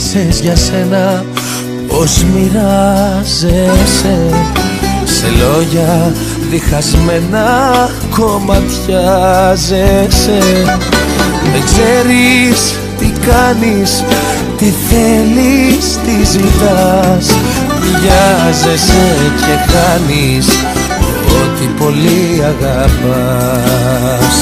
Μίλησες για σένα πως μοιράζεσαι, σε λόγια διχασμένα κομματιάζεσαι. Δεν ξέρεις τι κάνεις, τι θέλεις, τι ζητάς. Βιάζεσαι και χάνεις ό,τι πολύ αγαπάς.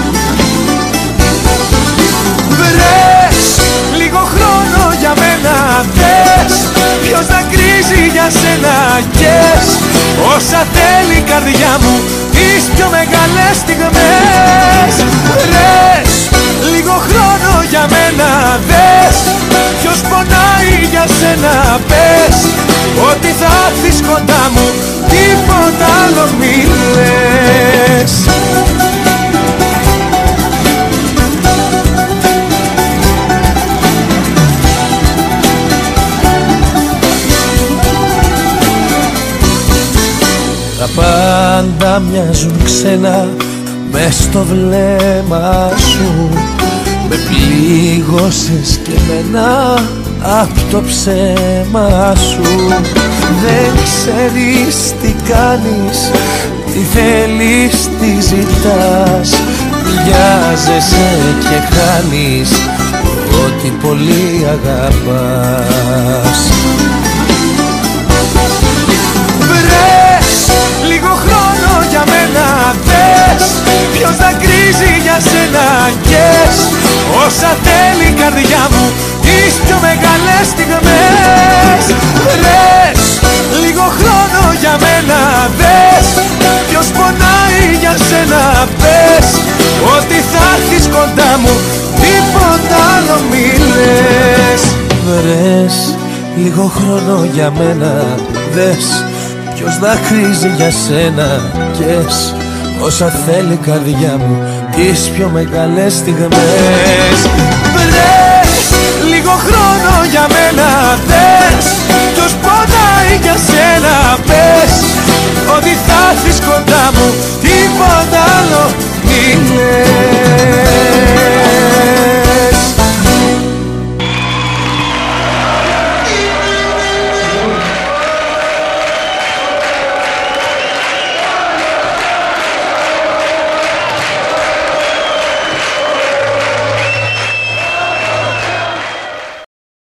Βρες λίγο χρόνο για μένα, δες ποιος δακρύζει για σένα. Κες όσα θέλει η καρδιά μου, τις πιο μεγάλες στιγμές. Βρες λίγο χρόνο για μένα, δες ποιος πονάει για σένα. Πες ότι θα έρθεις κοντά μου, τίποτα άλλο μη λες. Τα πάντα μοιάζουν ξένα μες στο βλέμμα σου. Με πλήγωσες και εμένα απ' το ψέμα σου. Δεν ξέρεις τι κάνεις, τι θέλεις, τι ζητάς. Βιάζεσαι και χάνεις ό,τι πολύ αγαπάς. Βρες λίγο χρόνο για μένα, δες ποιος δακρύζει για σένα. Κες όσα θέλει η καρδιά μου, τις πιο μεγάλες στιγμές. Βρες λίγο χρόνο για μένα, δες ποιος πονάει για σένα. Πες ότι θα έρθεις κοντά μου, τίποτα άλλο μη λες. Βρες λίγο χρόνο για μένα, δες ποιος δακρύζει για σένα. Κες όσα θέλει η καρδιά μου, τις πιο μεγάλες στιγμές. Βρες λίγο χρόνο για μένα, δες